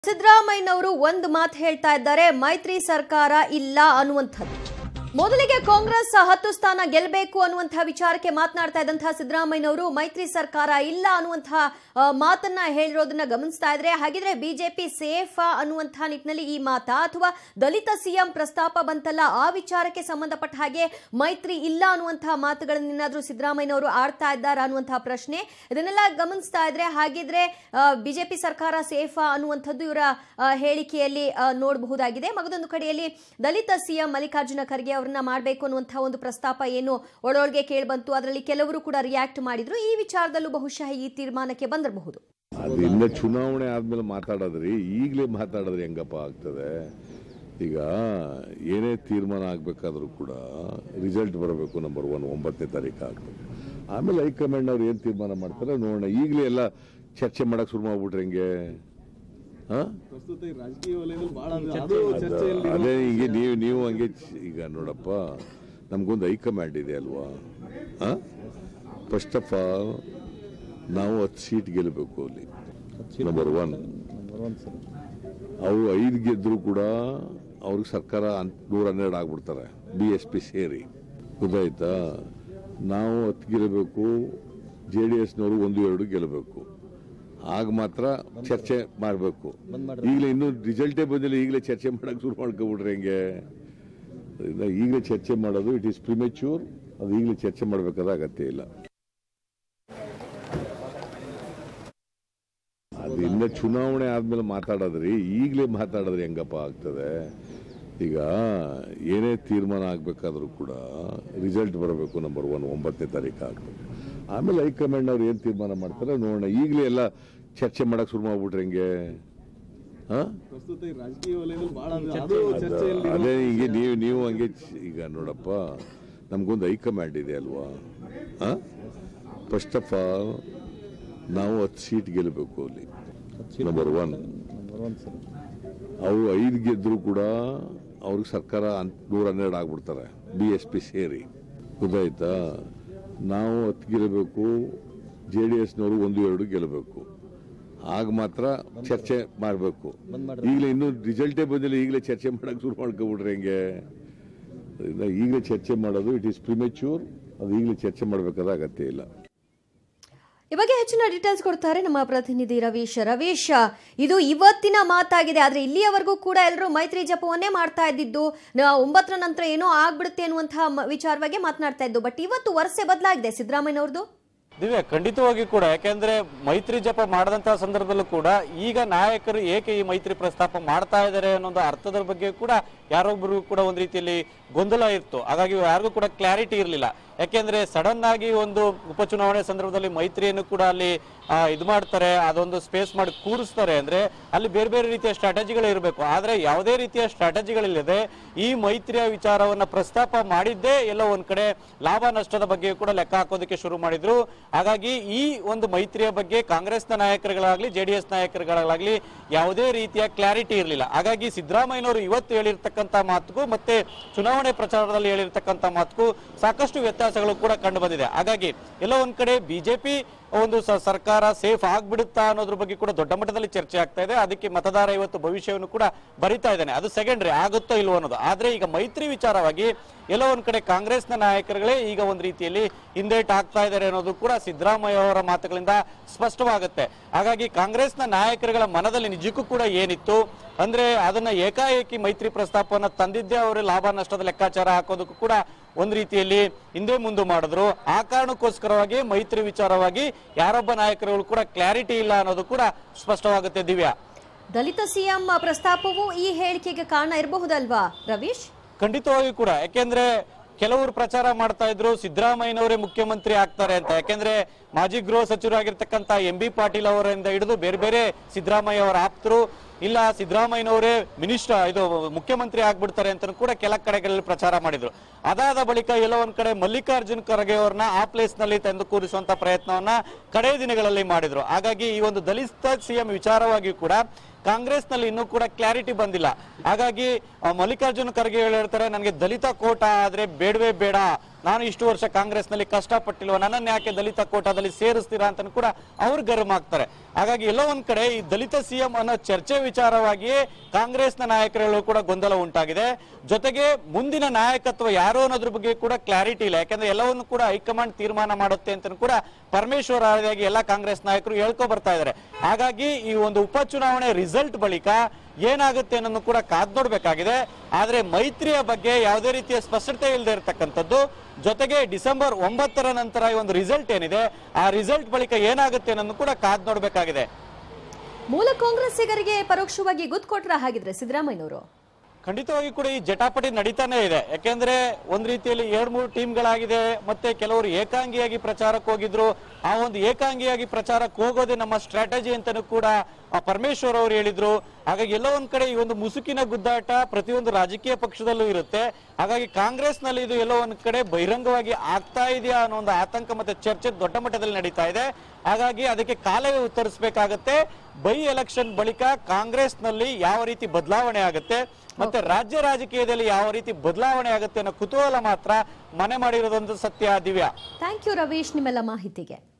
ಸಿದ್ದರಾಮಯ್ಯನವರು ಒಂದು ಮಾತು ಹೇಳ್ತಾ ಇದ್ದಾರೆ, ಮೈತ್ರಿ ಸರ್ಕಾರ ಇಲ್ಲ ಅನ್ನುವಂಥದ್ದು. ಮೊದಲಿಗೆ ಕಾಂಗ್ರೆಸ್ 10 ಸ್ಥಾನ ಗೆಲ್ಲಬೇಕು ಅನ್ನುವಂತಹ ವಿಚಾರಕ್ಕೆ ಮಾತನಾಡ್ತಾ ಇದ್ದಂತಹ ಸಿದ್ದರಾಮಯ್ಯನವರು ಮೈತ್ರಿ ಸರ್ಕಾರ ಇಲ್ಲ ಅನ್ನುವಂತಹ ಮಾತನ್ನ ಹೇಳಿರೋದನ್ನ ಗಮನಿಸ್ತಾ ಇದ್ರೆ, ಹಾಗಿದ್ರೆ ಬಿಜೆಪಿ ಸೇಫ್ ಅನ್ನುವಂತಹ ನಿಟ್ಟಿನಲ್ಲಿ ಈ ಮಾತಾ ಅಥವಾ ದಲಿತ ಸಿಎಂ ಪ್ರಸ್ತಾಪ ಬಂತಲ್ಲ ಆ ವಿಚಾರಕ್ಕೆ ಸಂಬಂಧಪಟ್ಟ ಹಾಗೆ ಮೈತ್ರಿ ಇಲ್ಲ ಅನ್ನುವಂತಹ ಮಾತುಗಳನ್ನೇನಾದ್ರೂ ಸಿದ್ದರಾಮಯ್ಯನವರು ಆಡ್ತಾ ಇದ್ದಾರಾ ಅನ್ನುವಂತಹ ಪ್ರಶ್ನೆ. ಇದನ್ನೆಲ್ಲ ಗಮನಿಸ್ತಾ ಇದ್ರೆ ಹಾಗಿದ್ರೆ ಬಿಜೆಪಿ ಸರ್ಕಾರ ಸೇಫ್ ಅನ್ನುವಂಥದ್ದು ಇವರ ಹೇಳಿಕೆಯಲ್ಲಿ ನೋಡಬಹುದಾಗಿದೆ. ಮಗದೊಂದು ಕಡೆಯಲ್ಲಿ ದಲಿತ ಸಿಎಂ ಮಲ್ಲಿಕಾರ್ಜುನ ಖರ್ಗೆ ಅವರನ್ನ ಮಾಡಬೇಕು ಅನ್ನುವಂತಹ ಒಂದು ಪ್ರಸ್ತಾಪ ಏನು ಒಳೊಳಗೆ ಕೇಳಿ ಬಂತು, ಅದರಲ್ಲಿ ಕೆಲವರು ಕೂಡ ರಿಯಾಕ್ಟ್ ಮಾಡಿದ್ರು. ಈ ವಿಚಾರದಲ್ಲೂ ಬಹುಶಃ ಈ ತೀರ್ಮಾನಕ್ಕೆ ಬಂದಿರಬಹುದು. ಅದರಿಂದ ಚುನಾವಣೆ ಆದ್ಮೇಲೆ ಮಾತಾಡೋದ್ರಿ, ಈಗಲೇ ಮಾತಾಡಿದ್ರೆ ಹೆಂಗಪ್ಪ ಆಗ್ತದೆ? ಈಗ ಏನೇ ತೀರ್ಮಾನ ಆಗ್ಬೇಕಾದ್ರೂ ಕೂಡ ರಿಸಲ್ಟ್ ಬರಬೇಕು. ನಂಬರ್ 1 9ನೇ ತಾರೀಕು ಆಗ್ತದೆ. ಆಮೇಲೆ ಹೈಕಮಾಂಡ್ ಅವ್ರು ಏನ್ ತೀರ್ಮಾನ ಮಾಡ್ತಾರೆ ನೋಡೋಣ. ಈಗಲೇ ಎಲ್ಲ ಚರ್ಚೆ ಮಾಡಕ್ ಶುರು ಮಾಡ್ಬಿಟ್ರೆ ಹೆಂಗೆ? ಅದೇ ಈಗ ನೀವು ಹಂಗೆ ಈಗ ನೋಡಪ್ಪ, ನಮ್ಗೊಂದು ಹೈಕಮಾಂಡ್ ಇದೆ ಅಲ್ವಾ? ಫಸ್ಟ್ ಆಫ್ ಆಲ್ ನಾವು 10 ಸೀಟ್ ಗೆಲ್ಲಬೇಕು ಅಲ್ಲಿ. ನಂಬರ್ 1. ಅವರು 5 ಗೆದ್ರು ಕೂಡ ಅವ್ರಿಗೆ ಸರ್ಕಾರ 112 ಆಗ್ಬಿಡ್ತಾರೆ, BSP ಸೇರಿ. ಗೊತ್ತಾಯ್ತಾ? ನಾವು 10 ಗೆಲ್ಲಬೇಕು, JDSನವರು 1-2 ಗೆಲ್ಲಬೇಕು. ಆಗ ಮಾತ್ರ ಚರ್ಚೆ ಮಾಡಬೇಕು. ಈಗಲೇ ಇನ್ನೂ ರಿಸಲ್ಟೇ ಬಂದಿಲ್ಲ, ಈಗಲೇ ಚರ್ಚೆ ಮಾಡಕ್ ಶುರು ಮಾಡ್ಕೊಬಿಟ್ರೆ ಹೆಂಗೆ? ಈಗಲೇ ಚರ್ಚೆ ಮಾಡೋದು ಇಟ್ ಈಸ್ ಪ್ರಿಮೆಚ್ಯೂರ್. ಅದು ಈಗಲೇ ಚರ್ಚೆ ಮಾಡಬೇಕಾದ ಅಗತ್ಯ ಇಲ್ಲ. ಅದರಿಂದ ಚುನಾವಣೆ ಆದ್ಮೇಲೆ ಮಾತಾಡೋದ್ರಿ, ಈಗಲೇ ಮಾತಾಡಿದ್ರೆ ಹೆಂಗಪ್ಪ ಆಗ್ತದೆ? ಈಗ ಏನೇ ತೀರ್ಮಾನ ಆಗ್ಬೇಕಾದ್ರೂ ಕೂಡ ರಿಸಲ್ಟ್ ಬರಬೇಕು. ನಂಬರ್ 1 9ನೇ ತಾರೀಕು ಆಗ್ತದೆ. ಆಮೇಲೆ ಹೈಕಮಾಂಡ್ ಅವ್ರು ಏನ್ ತೀರ್ಮಾನ ಮಾಡ್ತಾರೆ ನೋಡೋಣ. ಈಗಲೇ ಎಲ್ಲ ಚರ್ಚೆ ಮಾಡಕ್ ಶುರು ಮಾಡ್ಬಿಟ್ರೆ ಹೆಂಗೆ? ಅದೇ ಈಗ ನೀವು ಹಂಗೆ ಈಗ ನೋಡಪ್ಪ, ನಮ್ಗೊಂದು ಹೈಕಮಾಂಡ್ ಇದೆ ಅಲ್ವಾ? ಫಸ್ಟ್ ಆಫ್ ಆಲ್ ನಾವು 10 ಸೀಟ್ ಗೆಲ್ಲಬೇಕು ಅಲ್ಲಿ. ನಂಬರ್ 1. ಅವರು 5 ಗೆದ್ರು ಕೂಡ ಅವ್ರಿಗೆ ಸರ್ಕಾರ 112 ಆಗ್ಬಿಡ್ತಾರೆ, BSP ಸೇರಿ. ಗೊತ್ತಾಯ್ತಾ? ನಾವು 10 ಗೆಲ್ಲಬೇಕು, JDSನವರು 1-2 ಗೆಲ್ಲಬೇಕು. ಆಗ ಮಾತ್ರ ಚರ್ಚೆ ಮಾಡಬೇಕು. ಈಗಲೇ ಇನ್ನೂ ರಿಸಲ್ಟೇ ಬಂದಿಲ್ಲ, ಈಗಲೇ ಚರ್ಚೆ ಮಾಡಕ್ ಶುರು ಮಾಡ್ಕೊಬಿಟ್ರೆ ಹೆಂಗೆ? ಈಗಲೇ ಚರ್ಚೆ ಮಾಡೋದು ಇಟ್ ಈಸ್ ಪ್ರಿಮೆಚ್ಯೂರ್. ಅದು ಈಗಲೇ ಚರ್ಚೆ ಮಾಡಬೇಕಾದ ಅಗತ್ಯ ಇಲ್ಲ. ಈ ಬಗ್ಗೆ ಹೆಚ್ಚಿನ ಡೀಟೇಲ್ಸ್ ಕೊಡ್ತಾರೆ ನಮ್ಮ ಪ್ರತಿನಿಧಿ ರವೀಶ್. ಇದು ಇವತ್ತಿನ ಮಾತಾಗಿದೆ, ಆದ್ರೆ ಇಲ್ಲಿಯವರೆಗೂ ಕೂಡ ಎಲ್ಲರೂ ಮೈತ್ರಿ ಜಪವನ್ನೇ ಮಾಡ್ತಾ ಇದ್ದಿದ್ದು, 9ರ ನಂತರ ಏನೋ ಆಗ್ಬಿಡುತ್ತೆ ಅನ್ನುವಂತಹ ವಿಚಾರವಾಗಿ ಮಾತನಾಡ್ತಾ ಇದ್ದು. ಬಟ್ ಇವತ್ತು ವರ್ಷೆ ಬದಲಾಗಿದೆ ಸಿದ್ದರಾಮಯ್ಯನವ್ರದ್ದು. ದಿವ್ಯ, ಖಂಡಿತವಾಗಿ ಕೂಡ. ಯಾಕೆಂದ್ರೆ ಮೈತ್ರಿ ಜಪ ಮಾಡದಂತಹ ಸಂದರ್ಭದಲ್ಲೂ ಕೂಡ ಈಗ ನಾಯಕರು ಏಕೆ ಈ ಮೈತ್ರಿ ಪ್ರಸ್ತಾಪ ಮಾಡ್ತಾ ಇದ್ದಾರೆ ಅನ್ನೋ ಅರ್ಥದ ಬಗ್ಗೆ ಕೂಡ ಯಾರೊಬ್ಬರಿಗೂ ಕೂಡ ಒಂದ್ ರೀತಿಯಲ್ಲಿ ಗೊಂದಲ ಇತ್ತು. ಹಾಗಾಗಿ ಯಾರಿಗೂ ಕೂಡ ಕ್ಲಾರಿಟಿ ಇರಲಿಲ್ಲ. ಯಾಕೆಂದ್ರೆ ಸಡನ್ ಆಗಿ ಒಂದು ಉಪಚುನಾವಣೆ ಸಂದರ್ಭದಲ್ಲಿ ಮೈತ್ರಿಯನ್ನು ಕೂಡ ಅಲ್ಲಿ ಇದು ಮಾಡ್ತಾರೆ, ಅದೊಂದು ಸ್ಪೇಸ್ ಮಾಡಿ ಕೂರಿಸ್ತಾರೆ. ಅಂದ್ರೆ ಅಲ್ಲಿ ಬೇರೆ ಬೇರೆ ರೀತಿಯ ಸ್ಟ್ರಾಟಜಿಗಳು ಇರಬೇಕು. ಆದ್ರೆ ಯಾವುದೇ ರೀತಿಯ ಸ್ಟ್ರಾಟಜಿಗಳಿಲ್ಲದೆ ಈ ಮೈತ್ರಿಯ ವಿಚಾರವನ್ನ ಪ್ರಸ್ತಾಪ ಮಾಡಿದ್ದೇ ಎಲ್ಲೋ ಒಂದ್ ಕಡೆ ಲಾಭ ನಷ್ಟದ ಬಗ್ಗೆ ಕೂಡ ಲೆಕ್ಕ ಹಾಕೋದಕ್ಕೆ ಶುರು ಮಾಡಿದ್ರು. ಹಾಗಾಗಿ ಈ ಒಂದು ಮೈತ್ರಿಯ ಬಗ್ಗೆ ಕಾಂಗ್ರೆಸ್ನ ನಾಯಕರುಗಳಾಗ್ಲಿ JDS ನಾಯಕರುಗಳಾಗ್ಲಿ ಯಾವುದೇ ರೀತಿಯ ಕ್ಲಾರಿಟಿ ಇರಲಿಲ್ಲ. ಹಾಗಾಗಿ ಸಿದ್ದರಾಮಯ್ಯನವರು ಇವತ್ತು ಹೇಳಿರ್ತಕ್ಕಂಥ ಮಾತುಗೂ ಮತ್ತೆ ಚುನಾವಣೆ ಪ್ರಚಾರದಲ್ಲಿ ಹೇಳಿರ್ತಕ್ಕಂಥ ಮಾತುಗೂ ಸಾಕಷ್ಟು ವ್ಯತ್ಯಾಸಗಳು ಕೂಡ ಕಂಡು ಬಂದಿದೆ. ಹಾಗಾಗಿ ಎಲ್ಲೋ ಒಂದ್ ಕಡೆ ಬಿಜೆಪಿ ಒಂದು ಸರ್ಕಾರ ಸೇಫ್ ಆಗ್ಬಿಡುತ್ತಾ ಅನ್ನೋದ್ರ ಬಗ್ಗೆ ಕೂಡ ದೊಡ್ಡ ಮಟ್ಟದಲ್ಲಿ ಚರ್ಚೆ ಆಗ್ತಾ ಇದೆ. ಅದಕ್ಕೆ ಮತದಾರ ಇವತ್ತು ಭವಿಷ್ಯವನ್ನು ಕೂಡ ಬರಿತಾ ಇದ್ದಾನೆ. ಅದು ಸೆಕೆಂಡ್ರಿ, ಆಗುತ್ತೋ ಇಲ್ವೋ ಅನ್ನೋದು. ಆದ್ರೆ ಈಗ ಮೈತ್ರಿ ವಿಚಾರವಾಗಿ ಎಲ್ಲೋ ಒಂದ್ ಕಡೆ ಕಾಂಗ್ರೆಸ್ನ ನಾಯಕರುಗಳೇ ಈಗ ಒಂದ್ ರೀತಿಯಲ್ಲಿ ಹಿಂದೇಟ್ ಆಗ್ತಾ ಇದ್ದಾರೆ ಅನ್ನೋದು ಕೂಡ ಸಿದ್ದರಾಮಯ್ಯ ಅವರ ಮಾತುಗಳಿಂದ ಸ್ಪಷ್ಟವಾಗುತ್ತೆ. ಹಾಗಾಗಿ ಕಾಂಗ್ರೆಸ್ನ ನಾಯಕರುಗಳ ಮನದಲ್ಲಿ ನಿಜಕ್ಕೂ ಕೂಡ ಏನಿತ್ತು ಅಂದ್ರೆ ಅದನ್ನ ಏಕಾಏಕಿ ಮೈತ್ರಿ ಪ್ರಸ್ತಾಪವನ್ನ ತಂದಿದ್ದೇ ಅವರು ಲಾಭ ನಷ್ಟದ ಲೆಕ್ಕಾಚಾರ ಹಾಕೋದಕ್ಕೂ ಕೂಡ ಒಂದ್ ರೀತಿಯಲ್ಲಿ ಹಿಂದೆ ಮುಂದೆ ಮಾಡಿದ್ರು. ಆ ಕಾರಣಕ್ಕೋಸ್ಕರವಾಗಿ ಮೈತ್ರಿ ವಿಚಾರವಾಗಿ ಯಾರೊಬ್ಬ ನಾಯಕರುಗಳು ಕೂಡ ಕ್ಲಾರಿಟಿ ಇಲ್ಲ ಅನ್ನೋದು ಕೂಡ ಸ್ಪಷ್ಟವಾಗುತ್ತೆ. ದಿವ್ಯಾ, ದಲಿತ ಸಿಎಂ ಪ್ರಸ್ತಾಪವು ಈ ಹೇಳಿಕೆಗೆ ಕಾರಣ ಇರಬಹುದಲ್ವಾ ರವೀಶ್? ಖಂಡಿತವಾಗಿ ಕೂಡ. ಯಾಕೆಂದ್ರೆ ಕೆಲವರು ಪ್ರಚಾರ ಮಾಡ್ತಾ ಇದ್ರು ಸಿದ್ದರಾಮಯ್ಯನವರೇ ಮುಖ್ಯಮಂತ್ರಿ ಆಗ್ತಾರೆ ಅಂತ. ಯಾಕೆಂದ್ರೆ ಮಾಜಿ ಗೃಹ ಸಚಿವರಾಗಿರ್ತಕ್ಕಂಥ MB ಪಾಟೀಲ್ ಅವರಿಂದ ಹಿಡಿದು ಬೇರೆ ಬೇರೆ ಸಿದ್ದರಾಮಯ್ಯ ಅವರ ಆಪ್ತರು, ಇಲ್ಲ ಸಿದ್ದರಾಮಯ್ಯನವರೇ ಇದು ಮುಖ್ಯಮಂತ್ರಿ ಆಗ್ಬಿಡ್ತಾರೆ ಅಂತ ಕೂಡ ಕೆಲ ಕಡೆಗಳಲ್ಲಿ ಪ್ರಚಾರ ಮಾಡಿದ್ರು. ಅದಾದ ಬಳಿಕ ಎಲ್ಲೋ ಒಂದ್ ಕಡೆ ಮಲ್ಲಿಕಾರ್ಜುನ್ ಖರ್ಗೆ ಅವರನ್ನ ಆ ಪ್ಲೇಸ್ ನಲ್ಲಿ ತಂದು ಕೂರಿಸುವಂತ ಪ್ರಯತ್ನವನ್ನ ಕಡೆ ದಿನಗಳಲ್ಲಿ ಮಾಡಿದ್ರು. ಹಾಗಾಗಿ ಈ ಒಂದು ದಲಿತ ಸಿಎಂ ವಿಚಾರವಾಗಿ ಕೂಡ ಕಾಂಗ್ರೆಸ್ ನಲ್ಲಿ ಇನ್ನೂ ಕೂಡ ಕ್ಲಾರಿಟಿ ಬಂದಿಲ್ಲ. ಹಾಗಾಗಿ ಮಲ್ಲಿಕಾರ್ಜುನ್ ಖರ್ಗೆ ಹೇಳ್ತಾರೆ, ನನಗೆ ದಲಿತ ಕೋಟ ಆದ್ರೆ ಬೇಡವೇ ಬೇಡ, ನಾನು ಇಷ್ಟು ವರ್ಷ ಕಾಂಗ್ರೆಸ್ನಲ್ಲಿ ಕಷ್ಟಪಟ್ಟಿಲ್ವ, ನನ್ನನ್ನು ಯಾಕೆ ದಲಿತ ಕೋಟಾದಲ್ಲಿ ಸೇರಿಸ್ತೀರಾ ಅಂತ ಕೂಡ ಅವ್ರು ಗರ್ಮ್ ಆಗ್ತಾರೆ. ಹಾಗಾಗಿ ಎಲ್ಲೋ ಒಂದ್ ಕಡೆ ಈ ದಲಿತ ಸಿಎಂ ಅನ್ನೋ ಚರ್ಚೆ ವಿಚಾರವಾಗಿಯೇ ಕಾಂಗ್ರೆಸ್ನ ನಾಯಕರುಗಳು ಕೂಡ ಗೊಂದಲ ಉಂಟಾಗಿದೆ. ಜೊತೆಗೆ ಮುಂದಿನ ನಾಯಕತ್ವ ಯಾರು ಅನ್ನೋದ್ರ ಬಗ್ಗೆ ಕೂಡ ಕ್ಲಾರಿಟಿ ಇಲ್ಲ. ಯಾಕಂದ್ರೆ ಎಲ್ಲವನ್ನು ಕೂಡ ಹೈಕಮಾಂಡ್ ತೀರ್ಮಾನ ಮಾಡುತ್ತೆ ಅಂತ ಕೂಡ ಪರಮೇಶ್ವರ್ ಆದಿಯಾಗಿ ಎಲ್ಲ ಕಾಂಗ್ರೆಸ್ ನಾಯಕರು ಹೇಳ್ಕೊ ಬರ್ತಾ ಇದ್ದಾರೆ. ಹಾಗಾಗಿ ಈ ಒಂದು ಉಪಚುನಾವಣೆ ರಿಸಲ್ಟ್ ಬಳಿಕ ಏನಾಗುತ್ತೆ ಅನ್ನೋದು ಕೂಡ ಕಾದ್ ನೋಡ್ಬೇಕಾಗಿದೆ. ಆದ್ರೆ ಮೈತ್ರಿಯ ಬಗ್ಗೆ ಯಾವುದೇ ರೀತಿಯ ಸ್ಪಷ್ಟತೆ ಇಲ್ಲದೆ ಇರತಕ್ಕಂಥದ್ದು, ಜೊತೆಗೆ ಡಿಸೆಂಬರ್ 9ರ ನಂತರ ಈ ಒಂದು ರಿಸಲ್ಟ್ ಏನಿದೆ ಆ ರಿಸಲ್ಟ್ ಬಳಿಕ ಏನಾಗುತ್ತೆ ಅನ್ನೋದು ಕೂಡ ಕಾದ್ ನೋಡ್ಬೇಕಾಗಿದೆ. ಮೂಲ ಕಾಂಗ್ರೆಸ್ಸಿಗರಿಗೆ ಪರೋಕ್ಷವಾಗಿ ಗುದ್ ಕೊಟ್ರ ಹಾಗಿದ್ರೆ ಸಿದ್ದರಾಮಯ್ಯನವರು? ಖಂಡಿತವಾಗಿ ಕೂಡ ಈ ಜಟಾಪಟಿ ನಡೀತಾನೆ ಇದೆ. ಯಾಕೆಂದ್ರೆ ಒಂದ್ ರೀತಿಯಲ್ಲಿ 2-3 ಟೀಮ್ಗಳಾಗಿದೆ. ಮತ್ತೆ ಕೆಲವರು ಏಕಾಂಗಿಯಾಗಿ ಪ್ರಚಾರಕ್ಕೆ ಹೋಗಿದ್ರು. ಆ ಒಂದು ಏಕಾಂಗಿಯಾಗಿ ಪ್ರಚಾರಕ್ಕೆ ಹೋಗೋದೇ ನಮ್ಮ ಸ್ಟ್ರಾಟಜಿ ಅಂತಾನೂ ಕೂಡ ಪರಮೇಶ್ವರ್ ಅವರು ಹೇಳಿದ್ರು. ಹಾಗಾಗಿ ಎಲ್ಲೋ ಒಂದ್ ಕಡೆ ಈ ಒಂದು ಮುಸುಕಿನ ಗುದ್ದಾಟ ಪ್ರತಿಯೊಂದು ರಾಜಕೀಯ ಪಕ್ಷದಲ್ಲೂ ಇರುತ್ತೆ. ಹಾಗಾಗಿ ಕಾಂಗ್ರೆಸ್ ನಲ್ಲಿ ಇದು ಎಲ್ಲೋ ಒಂದ್ ಕಡೆ ಬಹಿರಂಗವಾಗಿ ಆಗ್ತಾ ಇದೆಯಾ ಅನ್ನೋ ಒಂದು ಆತಂಕ ಮತ್ತೆ ಚರ್ಚೆ ದೊಡ್ಡ ಮಟ್ಟದಲ್ಲಿ ನಡೀತಾ ಇದೆ. ಹಾಗಾಗಿ ಅದಕ್ಕೆ ಕಾಲವೇ ಉತ್ತರಿಸಬೇಕಾಗತ್ತೆ. ಬೈ ಎಲೆಕ್ಷನ್ ಬಳಿಕ ಕಾಂಗ್ರೆಸ್ ನಲ್ಲಿ ಯಾವ ರೀತಿ ಬದಲಾವಣೆ ಆಗುತ್ತೆ ಮತ್ತೆ ರಾಜ್ಯ ರಾಜಕೀಯದಲ್ಲಿ ಯಾವ ರೀತಿ ಬದಲಾವಣೆ ಆಗುತ್ತೆ ಅನ್ನೋ ಕುತೂಹಲ ಮಾತ್ರ ಮನೆ ಮಾಡಿರೋದೊಂದು ಸತ್ಯ. ದಿವ್ಯಾ, ಥ್ಯಾಂಕ್ ಯು ರವೀಶ್ ನಿಮ್ಮೆಲ್ಲ ಮಾಹಿತಿಗೆ.